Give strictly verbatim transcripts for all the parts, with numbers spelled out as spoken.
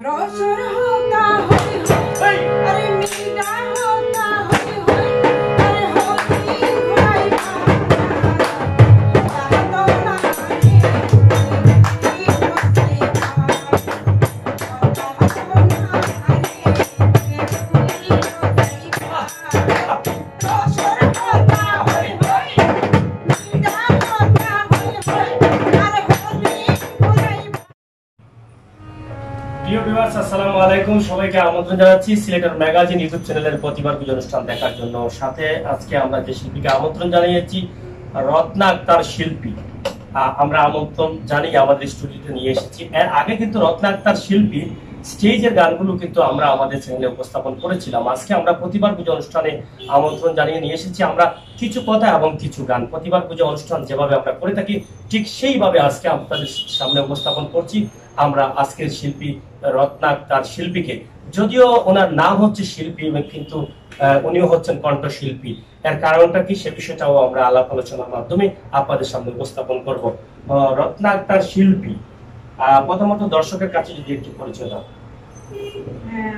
रोशन होता होय होय अरे मीरा होता होय होय अरे होती भाई बाबा तो ना रे ये मस्ती প্রিয় ভিউয়ার্স আসসালামু আলাইকুম, সবাইকে আমন্ত্রণ জানাচ্ছি সিলেটের ম্যাগাজিন ইউটিউব চ্যানেলের প্রতিবার পুজো অনুষ্ঠান দেখার জন্য। সাথে আজকে আমরা যে শিল্পীকে আমন্ত্রণ জানিয়েছি রত্না আক্তার শিল্পী, আমরা আমন্ত্রণ জানিয়ে আমাদের স্টুডিওতে নিয়ে এসেছি। এর আগে কিন্তু রত্না আক্তার শিল্পী স্টেজের গানগুলো কিন্তু আমরা আমাদের চ্যানেলে উপস্থাপন করেছিলাম। আজকে আমরা প্রতিবার পুজো অনুষ্ঠানে আমন্ত্রণ জানিয়ে নিয়ে এসেছি আমরা কিছু কথা এবং কিছু গান। প্রতিবার পুজো অনুষ্ঠান যেভাবে আমরা করে থাকি ঠিক সেইভাবে আজকে আপনাদের সামনে উপস্থাপন করছি আমরা আজকের শিল্পী রত্না আক্তার শিল্পীকে। যদিও ওনার নাম হচ্ছে শিল্পী কিন্তু উনিও হচ্ছেন কণ্ঠশিল্পী। এর কারণটা কি সে বিষয়টাও আমরা আলাপ আলোচনার মাধ্যমে আপনাদের সামনে উপস্থাপন করব। রত্না আক্তার শিল্পী, প্রথমত দর্শকের কাছে যদি একটু পরিচয় দাও। হ্যাঁ,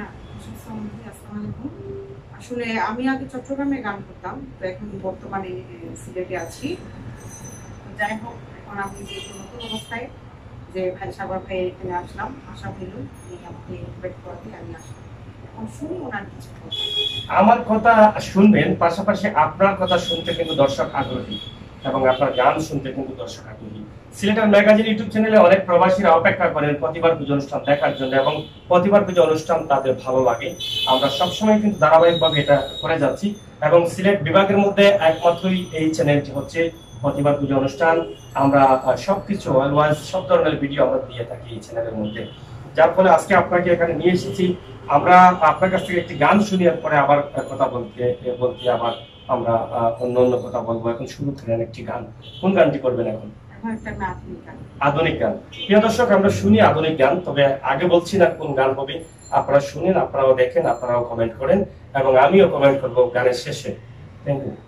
আসলে আমি আগে চট্টগ্রামে গান করতাম, তো এখন বর্তমানে সিলেটে আছি। যাই হোক, এখন আমি যে নতুন অবস্থায় যে ভাই সাগর ভাই এখানে আসলাম, আশা হইল আমাকে ইনভাইট করাতে আমি আসলাম। এখন শুনি ওনার কিছু কথা। আমার কথা শুনবেন, পাশাপাশি আপনার কথা শুনতে কিন্তু দর্শক আগ্রহী এবং আপনার গান শুনতে কিন্তু দর্শক আগ্রহী। সিলেটের ম্যাগাজিন ইউটিউব চ্যানেলে অনেক প্রবাসীরা অপেক্ষা করেন প্রতিবার পুজো অনুষ্ঠান দেখার জন্য এবং প্রতিবার পুজো অনুষ্ঠান তাদের ভালো লাগে। আমরা সবসময় কিন্তু ধারাবাহিকভাবে এটা করে যাচ্ছি এবং সিলেট বিভাগের মধ্যে একমাত্রই এই চ্যানেলটি হচ্ছে প্রতিবার পুজো অনুষ্ঠান। আমরা সবকিছু অলওয়েজ সব ধরনের ভিডিও আমরা দিয়ে থাকি এই চ্যানেলের মধ্যে, যার ফলে আজকে আপনাকে এখানে নিয়ে এসেছি। আমরা আপনার কাছ থেকে একটি গান শুনিয়ে পরে আবার কথা বলতে বলতে আবার আমরা অন্য অন্য কথা বলবো। এখন শুরু করেন একটি গান। কোন গানটি করবেন এখন? আধুনিক গান। প্রিয় দর্শক, আমরা শুনি আধুনিক গান, তবে আগে বলছি না কোন গান হবে। আপনারা শুনেন, আপনারাও দেখেন, আপনারাও কমেন্ট করেন এবং আমিও কমেন্ট করবো গানের শেষে। Thank you.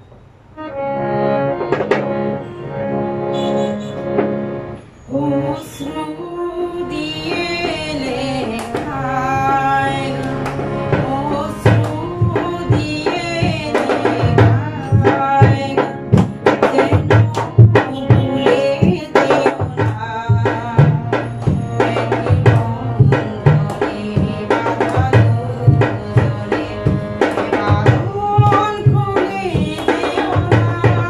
Oh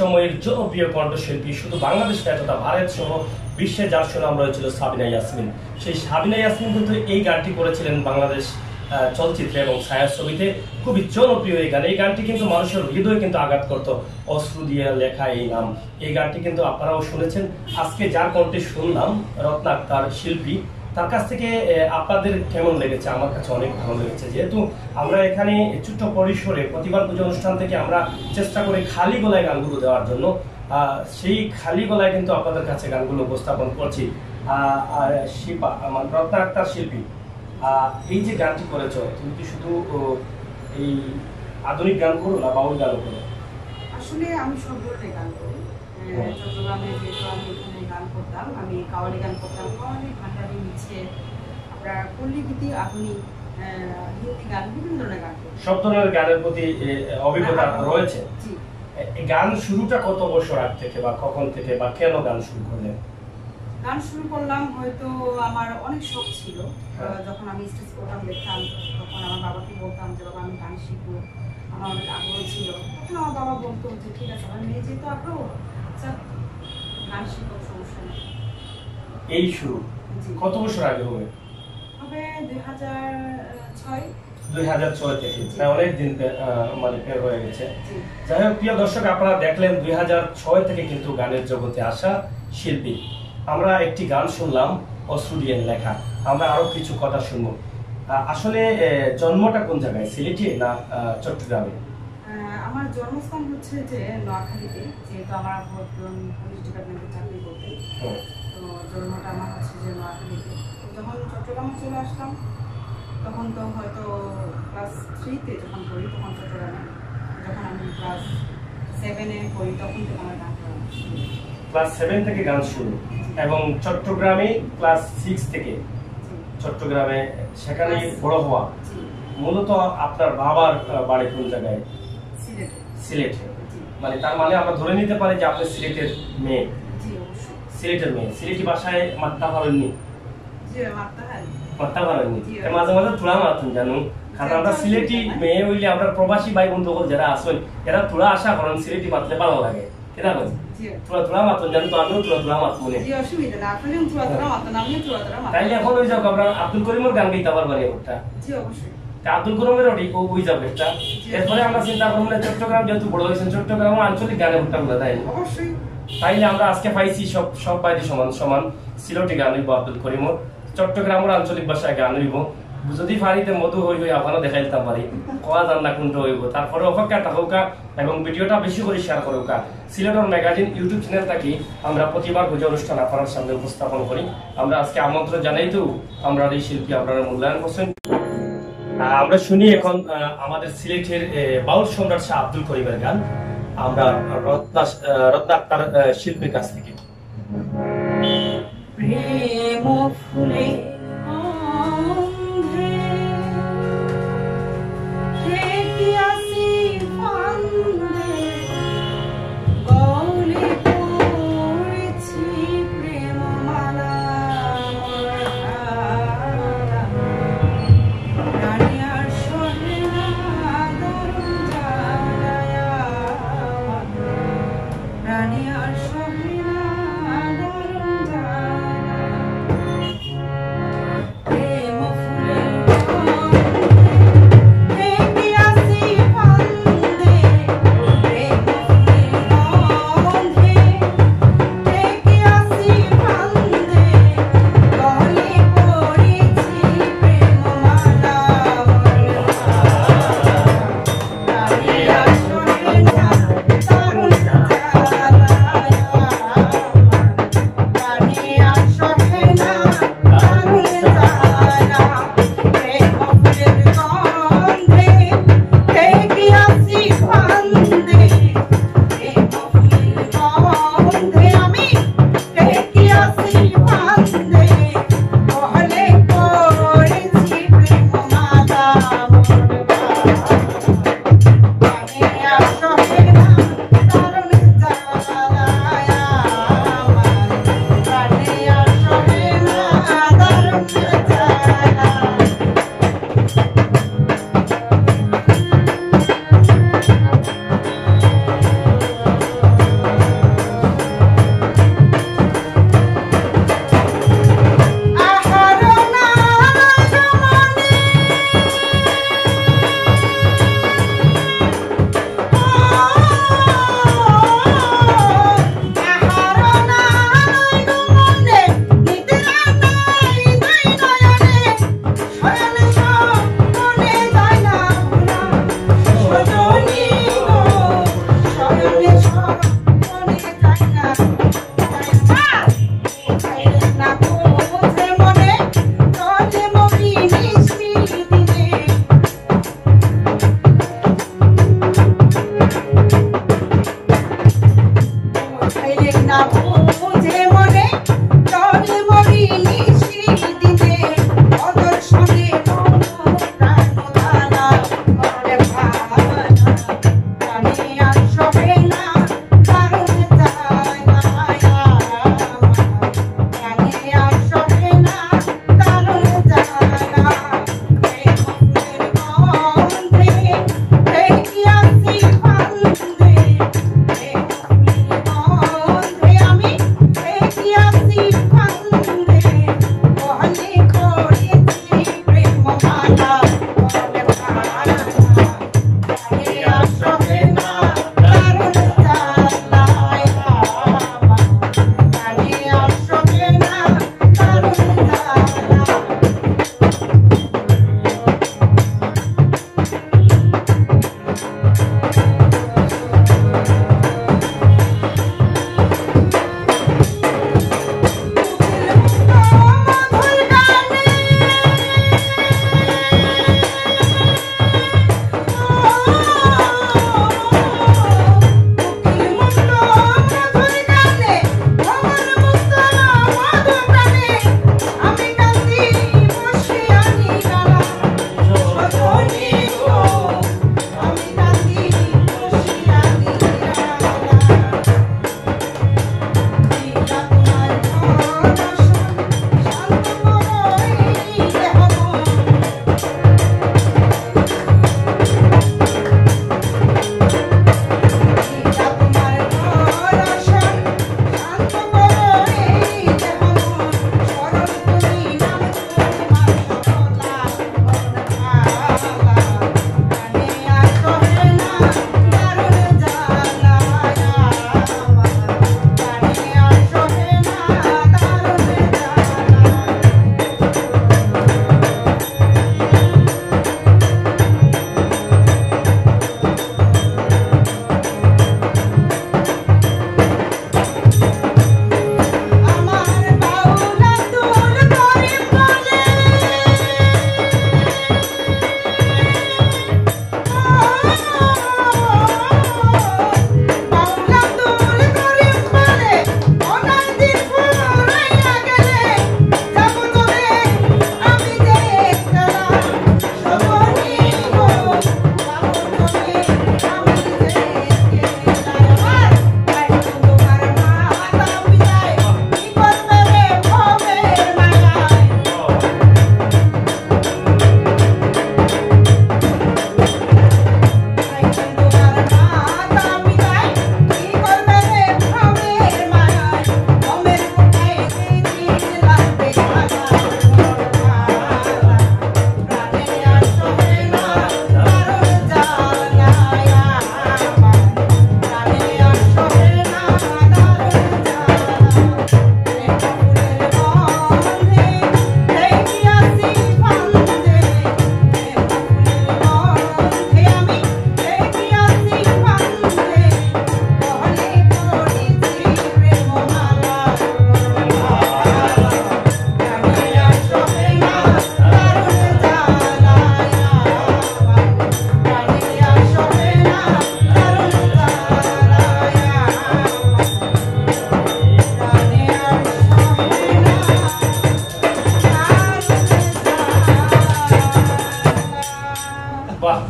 সময়ের জনপ্রিয় কণ্ঠশিল্পী, শুধু বাংলাদেশ নয় তথা ভারত সহ বিশ্বে যার সুনাম রয়েছিল সাবিনা ইয়াসমিন। সেই সাবিনা ইয়াসমিন কিন্তু এই গানটি করেছিলেন বাংলাদেশ চলচ্চিত্রে এবং ছায়াছবিতে। খুবই জনপ্রিয় এই গান। এই গানটি কিন্তু মানুষের হৃদয়ে কিন্তু আঘাত করতো। অশ্রু দিয়ে লেখা এই নাম, এই গানটি কিন্তু আপনারাও শুনেছেন। আজকে যার কণ্ঠে শুনলাম রত্না আক্তার শিল্পী, তার কাছ থেকে আপনাদের কেমন লেগেছে? আমার কাছে অনেক ভালো লেগেছে। যেহেতু আমরা এখানে ছোট্ট পরিসরে প্রতিবার পুজো অনুষ্ঠান থেকে আমরা চেষ্টা করি খালি গলায় গানগুলো দেওয়ার জন্য, সেই খালি গলায় কিন্তু আপনাদের কাছে গানগুলো উপস্থাপন করছি। আর শিপা আমার রত্না আক্তার শিল্পী, এই যে গানটি করেছো, তুমি কি শুধু এই আধুনিক গান করো না বাউল গান করো? আসলে আমি সব ধরনের গান করি। চট্টগ্রামে যেহেতু আমি এখানে গান করতাম, আমি কাওয়ালি গান করতাম, কাওয়ালি ভান্ডারি নিচে আমরা পল্লী গীতি, আধুনিক হিন্দি গান, বিভিন্ন ধরনের গান করি। সব ধরনের গানের প্রতি অভিজ্ঞতা রয়েছে। গান শুরুটা কত বছর আগ থেকে বা কখন থেকে বা কেন গান শুরু করলেন? গান শুরু করলাম হয়তো আমার অনেক শখ ছিল। যখন আমি স্টেজ প্রোগ্রাম দেখতাম তখন আমার বাবাকে বলতাম যে বাবা আমি গান শিখবো, আমার অনেক আগ্রহ ছিল। তখন আমার বাবা বলতো যে ঠিক আছে আমার মেয়ে যেহেতু আগ্রহ, গান শিখবো, সমস্যা নেই। এই শুরু কত বছর আগে হবে? হবে দুই হাজার ছয়। দুই হাজার ছয় থেকে অনেক দিন মানে বের হয়ে গেছে। যাই হোক প্রিয় দর্শক, আপনারা দেখলেন দুই হাজার ছয় থেকে কিন্তু গানের জগতে আসা শিল্পী। আমরা একটি গান শুনলাম অশ্রু দিয়ে লেখা, আমরা আরো কিছু কথা শুনবো। আসলে জন্মটা কোন জায়গায়, সিলেটে না চট্টগ্রামে? আমার জন্মস্থান হচ্ছে যে নোয়াখালীতে, যেহেতু আমার পুলিশ ডিপার্টমেন্টে চাকরি করতে, তো জন্মটা আমার হচ্ছে যে নোয়াখালীতে। যখন চট্টগ্রামে চলে আসলাম তখন তো হয়তো ক্লাস থ্রিতে যখন পড়ি তখন চট্টগ্রামে, যখন আমি ক্লাস সেভেনে পড়ি তখন থেকে আমার গান করা। ক্লাস সেভেন থেকে গান শুরু এবং চট্টগ্রামে ক্লাস সিক্স থেকে চট্টগ্রামে সেখানে বড় হওয়া। মূলত আপনার বাবার বাড়ি কোন জায়গায়? সিলেটে। সিলেটে, মানে তার মানে আমরা ধরে নিতে পারি যে আপনি সিলেটের মেয়ে। সিলেটের মেয়ে, সিলেটি ভাষায় মাত্তা পারেননি? মাত্তা পারেননি, মাঝে মাঝে তুলা মারতেন জানো। কারণ আমরা সিলেটি মেয়ে হইলে আমরা প্রবাসী ভাই বন্ধু যারা আসেন এরা তুলা আশা করেন সিলেটি মারতে ভালো লাগে, কেনা বল তুলা তুলা মারতেন জানো, তো আমিও তুলা তুলা মারত মনে। তাইলে এখন ওই যাও আমরা আব্দুল করিমের গান গাইতে পারবেন একটা। আব্দুল করিমের ওই যাবে একটা। এরপরে আমরা চিন্তা করবো না চট্টগ্রাম যেহেতু বড় হয়েছেন, চট্টগ্রাম আঞ্চলিক গানের ভুট্টা গুলো তাই অবশ্যই। তাইলে আমরা আজকে পাইছি সব সব বাইরে সমান সমান। সিলেটি গান হইব আব্দুল করিমর, চট্টগ্রামের আঞ্চলিক ভাষায় গান হইব। যদি ফারিতে মধু হই হই আপনারা দেখাই দিতে পারি কোয়া জান না কোনটা হইব। তারপরে অপেক্ষা থাকুকা এবং ভিডিওটা বেশি করে শেয়ার করুকা। সিলেটর ম্যাগাজিন ইউটিউব চ্যানেল থাকি আমরা প্রতিবার পুজো অনুষ্ঠান আপনার সামনে উপস্থাপন করি। আমরা আজকে আমন্ত্রণ জানাই তো আমরা এই শিল্পী আপনারা মূল্যায়ন করছেন। আমরা শুনি এখন আমাদের সিলেটের বাউল সম্রাট শাহ আব্দুল করিমের গান, আমরা রত্না রত্না আক্তার শিল্পীর কাছ থেকে। প্রেম ফুলে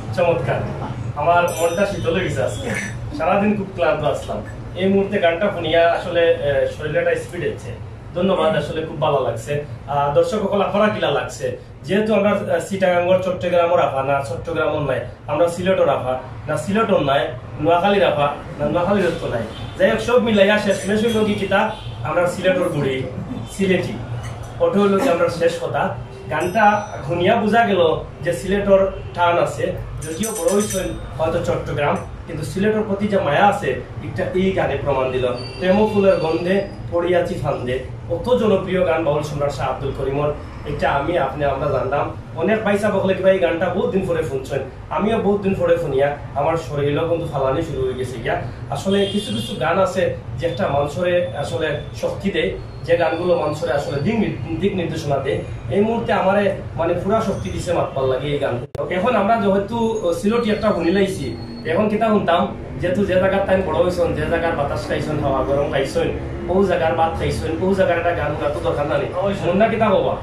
চমৎকার, আমার মনটা শীতল হয়ে গেছে আজকে, সারাদিন খুব ক্লান্ত আসলাম, এই মুহূর্তে গানটা শুনিয়া আসলে শরীরটা স্পিড হচ্ছে। ধন্যবাদ, আসলে খুব ভালো লাগছে। দর্শক সকল আপনারা কিলা লাগছে? যেহেতু আমরা চিটাগাঙ্গর চট্টগ্রামও রাখা না, চট্টগ্রামও নাই, আমরা সিলেটও রাখা না, সিলেটও নাই, নোয়াখালী রাখা না, নোয়াখালীর তো নাই। যাই হোক, সব মিলাইয়া শেষ মেশ হইল কি কিতা, আমরা সিলেটর গুড়ি সিলেটি, ওটা হইল যে আমরা শেষ কথা। গানটা শুনিয়া বোঝা গেল যে সিলেটর টান আছে, যদিও বড় হয়েছেন হয়তো চট্টগ্রাম, কিন্তু সিলেটের প্রতি যে মায়া আছে একটা এই গানে প্রমাণ দিল। প্রেম ফুলের গন্ধে পড়িয়াছি ফান্দে, অত জনপ্রিয় গান বাউল সম্রাট শাহ আব্দুল করিমর। এটা আমি আপনি আমরা জানতাম, অনেক পয়সা বকলে কিবা এই গানটা বহুত দিন পরে শুনছেন, আমিও বহুত দিন পরে শুনিয়া আমার শরীরও কিন্তু ফালানি শুরু হয়ে গেছে গিয়া। আসলে কিছু কিছু গান আছে যে একটা মানুষরে আসলে শক্তি দেয়, যে গানগুলো মানুষরে আসলে দিক দিক নির্দেশনা দেয়। এই মুহূর্তে আমার মানে পুরা শক্তি দিছে মাতবার লাগে এই গান। এখন আমরা যেহেতু সিলেটি একটা শুনি লাইছি, এখন কিতা শুনতাম, যেহেতু যে জায়গার টাইম বড় হয়েছেন, যে জায়গার বাতাস খাইছেন, হাওয়া গরম খাইছেন, ও জায়গার ভাত খাইছেন, ও জায়গার একটা গান শোনা তো দরকার নাই, মনটা কিতা হবা।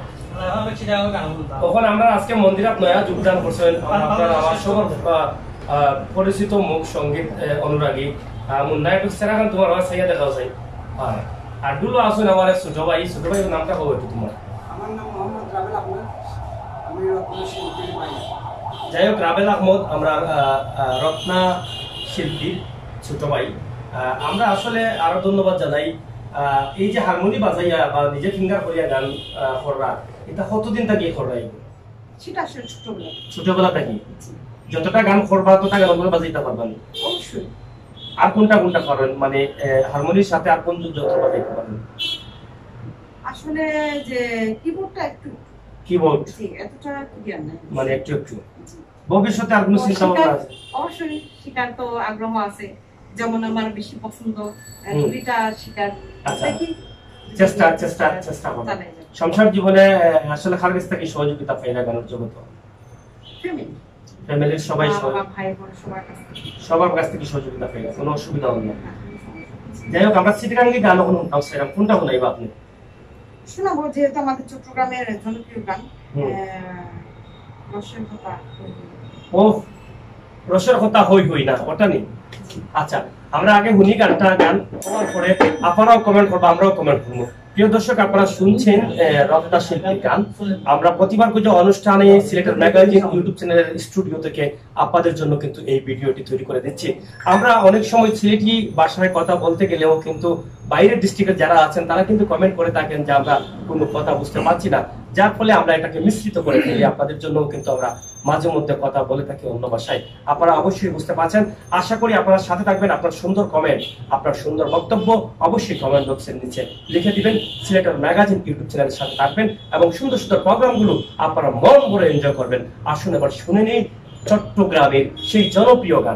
তখন আমরা আজকে মন্দিরাত নয়া যোগদান করছেন, আপনারা আমার সবার পরিচিত মুখ সঙ্গীত অনুরাগী মুন্না, একটু সেরা গান তোমার আমার সাইয়া দেখাও চাই। আর দুলো আসুন আমার ছোট ভাই, ছোট ভাই নামটা কব একটু তোমার? আমার নাম মোহাম্মদ রাবেল আহমদ, আমি রত্না শিল্পীর ভাই। যাই হোক, রাবেল আহমদ আমরা রত্না শিল্পীর ছোট ভাই। আমরা আসলে আরো ধন্যবাদ জানাই, এই যে হারমোনি বাজাইয়া বা নিজে ফিঙ্গার করিয়া গান কররা, এটা কতদিন থেকে কররা? সেটা আসলে ছোটবেলা ছোটবেলা থেকে যতটা গান করবা ততটা গানগুলো বাজাইতে পারবেন অবশ্যই। আর কোনটা কোনটা করেন, মানে হারমোনির সাথে আর কোন যন্ত্র বাজাইতে পারেন? আসলে যে কিবোর্ডটা একটু, কিবোর্ড এতটা জ্ঞান নাই, মানে একটু একটু। ভবিষ্যতে আর কোনো চিন্তা ভাবনা আছে? অবশ্যই শিকার তো আগ্রহ আছে, যেমন আমার বেশি পছন্দ দুইটা শিকার। দেখি চেষ্টা চেষ্টা চেষ্টা করব। সংসার জীবনে আসলে কার কাছ থেকে সহযোগিতা পাই না গানের জগতে? ফ্যামিলি, ফ্যামিলির সবাই, ভাই বোন সবার কাছ থেকে, সবার কাছ থেকে সহযোগিতা পাই না, কোনো অসুবিধা হবে না। যাই হোক, আমরা চিটাগাঙ্গে গান শুনতাম, সেরকম কোনটা শোনাইবা আপনি? শোনাবো, যেহেতু আমাদের চট্টগ্রামের জনপ্রিয় গান রসের কথা। ও রসের কথা হই হই না, ওটা নেই। আচ্ছা, আমরা আগে শুনি গানটা, গান হওয়ার পরে আপনারাও কমেন্ট করবো, আমরাও কমেন্ট করবো। প্রিয় দর্শক, আপনারা শুনছেন রত্না শিল্পীর গান। আমরা প্রতিবার পুজো অনুষ্ঠানে সিলেটের ম্যাগাজিন ইউটিউব চ্যানেলের স্টুডিও থেকে আপনাদের জন্য কিন্তু এই ভিডিওটি তৈরি করে দিচ্ছি। আমরা অনেক সময় সিলেটি ভাষায় কথা বলতে গেলেও কিন্তু বাইরের ডিস্ট্রিক্টে যারা আছেন তারা কিন্তু কমেন্ট করে থাকেন যে আমরা কোনো কথা বুঝতে পারছি না, যার ফলে আমরা এটাকে মিশ্রিত করে ফেলি। আপনাদের জন্য কিন্তু আমরা মাঝে মধ্যে কথা বলে থাকি অন্য ভাষায়, আপনারা অবশ্যই বুঝতে পারছেন। আশা করি আপনারা সাথে থাকবেন। আপনার সুন্দর কমেন্ট, আপনার সুন্দর বক্তব্য অবশ্যই কমেন্ট বক্সের নিচে লিখে দিবেন। সিলেটের ম্যাগাজিন ইউটিউব চ্যানেলের সাথে থাকবেন এবং সুন্দর সুন্দর প্রোগ্রামগুলো আপনারা মন ভরে এনজয় করবেন। আসুন এবার শুনে নিই চট্টগ্রামের সেই জনপ্রিয় গান।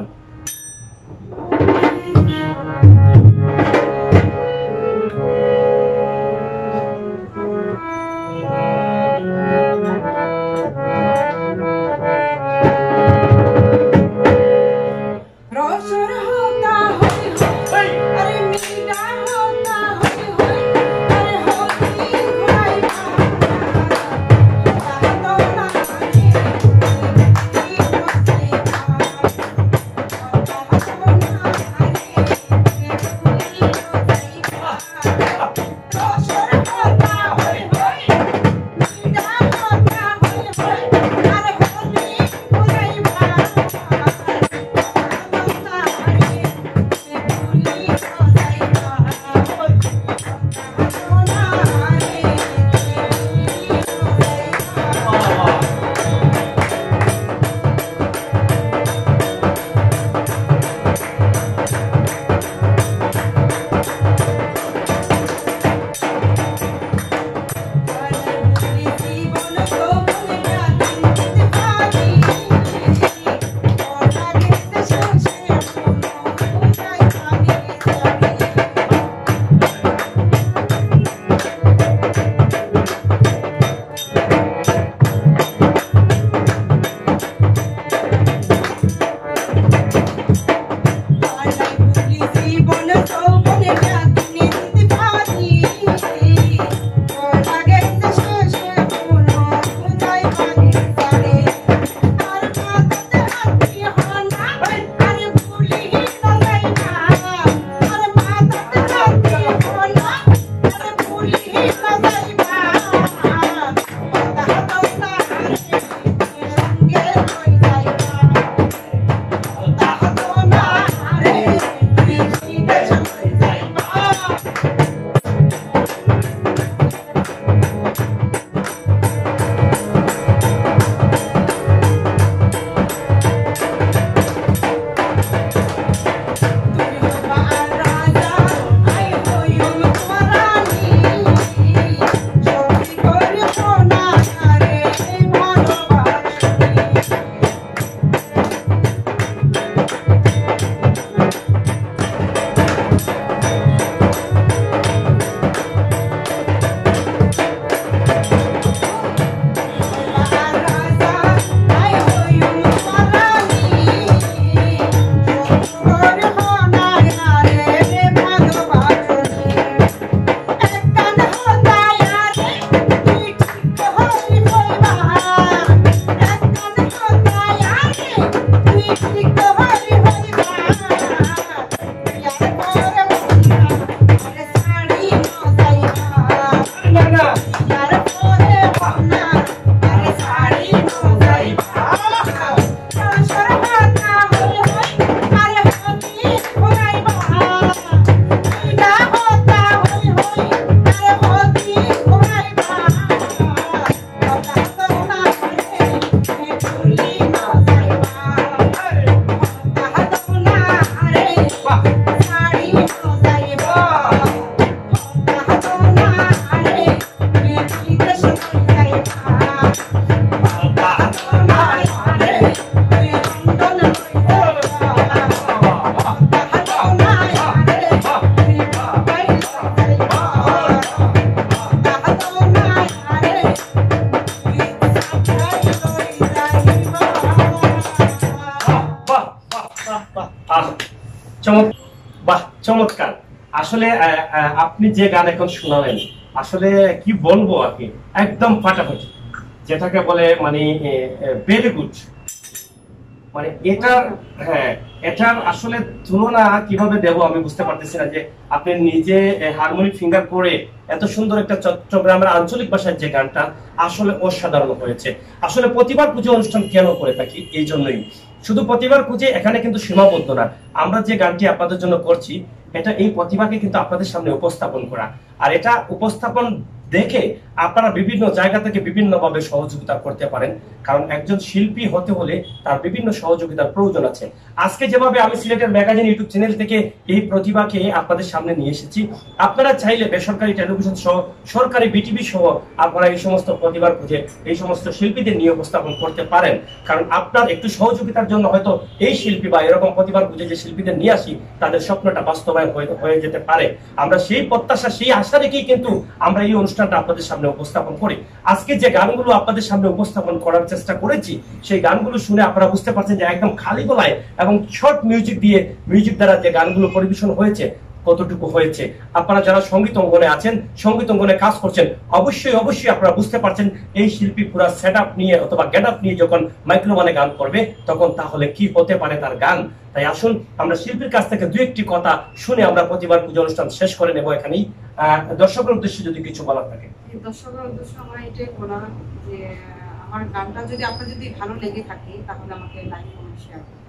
চমৎকার। আসলে আপনি যে গান এখন শোনালেন আসলে কি বলবো আর কি, একদম ফাটাফাটি, যেটাকে বলে মানে ভেরি গুড। মানে এটার হ্যাঁ এটার আসলে তুলনা কিভাবে দেব আমি বুঝতে পারতেছি না, যে আপনি নিজে হারমোনিক ফিঙ্গার করে এত সুন্দর একটা চট্টগ্রামের আঞ্চলিক ভাষার যে গানটা আসলে অসাধারণ হয়েছে। আসলে প্রতিবার পুজো অনুষ্ঠান কেন করে থাকি এই জন্যই, শুধু প্রতিবার খুঁজে এখানে কিন্তু সীমাবদ্ধ না, আমরা যে গানটি আপনাদের জন্য করছি এটা এই প্রতিভাকে কিন্তু আপনাদের সামনে উপস্থাপন করা, আর এটা উপস্থাপন দেখে আপনারা বিভিন্ন জায়গা থেকে বিভিন্ন ভাবে সহযোগিতা করতে পারেন, কারণ একজন শিল্পী হতে হলে তার বিভিন্ন সহযোগিতার প্রয়োজন আছে। আজকে যেভাবে আমি সিলেটের ম্যাগাজিন ইউটিউব চ্যানেল থেকে এই প্রতিভাকে আপনাদের সামনে নিয়ে এসেছি, আপনারা চাইলে বেসরকারি টেলিভিশন সহ সরকারি বিটিভি সহ আপনারা এই সমস্ত প্রতিভার খুঁজে এই সমস্ত শিল্পীদের নিয়ে উপস্থাপন করতে পারেন, কারণ আপনার একটু সহযোগিতার জন্য হয়তো এই শিল্পী বা এরকম প্রতিভার খুঁজে যে শিল্পীদের নিয়ে আসি তাদের স্বপ্নটা বাস্তবায়ন হয়ে যেতে পারে। আমরা সেই প্রত্যাশা সেই আশা রেখেই কিন্তু আমরা এই অনুষ্ঠানটা আপনাদের সামনে উপস্থাপন করি। আজকে যে গানগুলো আপনাদের সামনে উপস্থাপন করার চেষ্টা করেছি সেই গানগুলো শুনে আপনারা বুঝতে পারছেন যে একদম খালি গলায় এবং শর্ট মিউজিক দিয়ে মিউজিক দ্বারা যে গানগুলো পরিবেশন হয়েছে কতটুকু হয়েছে। আপনারা যারা সঙ্গীত অঙ্গনে আছেন, সঙ্গীত অঙ্গনে কাজ করছেন, অবশ্যই অবশ্যই আপনারা বুঝতে পারছেন এই শিল্পী পুরা সেট আপ নিয়ে অথবা গেট আপ নিয়ে যখন মাইক্রোফোনে গান করবে তখন তাহলে কি হতে পারে তার গান। তাই আসুন আমরা শিল্পীর কাছ থেকে দু একটি কথা শুনে আমরা প্রতিবার পুজো অনুষ্ঠান শেষ করে নেব এখানেই। আহ দর্শকের উদ্দেশ্যে যদি কিছু বলার থাকে। দর্শকের উদ্দেশ্যে আমার এটাই বলা যে আমার গানটা যদি আপনার যদি ভালো লেগে থাকে তাহলে আমাকে লাইক কমেন্ট শেয়ার করুন।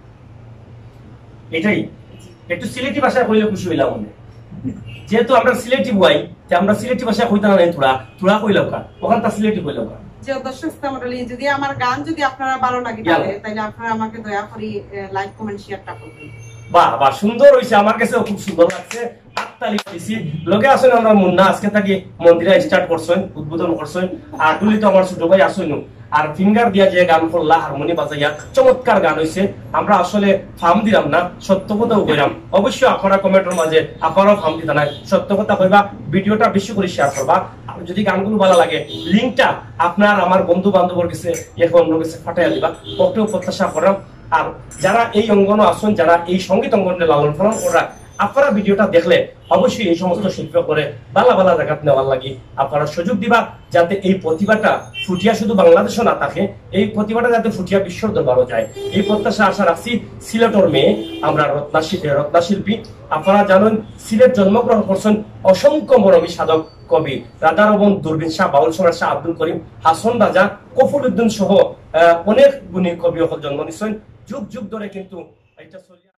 এটাই একটু সিলেটি ভাষায় কইলে খুশি হইলাম মনে, যেহেতু আমরা সিলেটি বই যে আমরা সিলেটি ভাষায় কইতাম না, তোরা তোরা কইলাম কা ওখান তা সিলেটি কইলাম কা। যে দর্শক মণ্ডলী যদি আমার গান যদি আপনারা ভালো লাগে তাহলে আপনারা আমাকে দয়া করে লাইক কমেন্ট শেয়ারটা করবেন। বাহ বাহ সুন্দর হইছে, আমার কাছে খুব সুন্দর লাগছে। আত্মালি দিছি লগে আসেন আমরা মুন্না আজকে থাকি মন্দিরে স্টার্ট করছেন উদ্বোধন করছেন, আর তুলি তো আমার ছোট ভাই আসেন, আর ফিঙ্গার দিয়া যে গান করলা হারমোনি বাজাইয়া চমৎকার গান হয়েছে। আমরা আসলে ফার্ম দিলাম না, সত্য কথাও কইলাম। অবশ্যই আপনারা কমেন্টের মাঝে আপনারাও ফার্ম দিতে নাই, সত্য কথা কইবা, ভিডিওটা বেশি করে শেয়ার করবা। আর যদি গানগুলো ভালো লাগে লিঙ্কটা আপনার আমার বন্ধু বান্ধবের কাছে এখন কাছে ফাটাইয়া দিবা, ওকেও প্রত্যাশা করাম। আর যারা এই অঙ্গন আসুন, যারা এই সঙ্গীত অঙ্গনে লালন পালন করা, আপনারা ভিডিওটা দেখলে অবশ্যই এই সমস্ত শিল্প করে বালা বালা জায়গা নেওয়ার লাগে আপনারা সুযোগ দিবা, যাতে এই প্রতিভাটা ফুটিয়া শুধু বাংলাদেশও না থাকে, এই প্রতিভাটা যাতে ফুটিয়া বিশ্বর দরবারও যায়, এই প্রত্যাশা আশা রাখছি। সিলেটর মেয়ে আমরা রত্নাশিল্পী রত্নাশিল্পী আপনারা জানেন সিলেট জন্মগ্রহণ করছেন অসংখ্য মরমী সাধক কবি রাধা রমন, দূরবীন শাহ, বাউল সম্রাট শাহ আব্দুল করিম, হাসন রাজা, কফুল উদ্দিন সহ অনেক গুণী কবি জন্ম নিচ্ছেন। যুগ যুগ ধরে কিন্তু এটা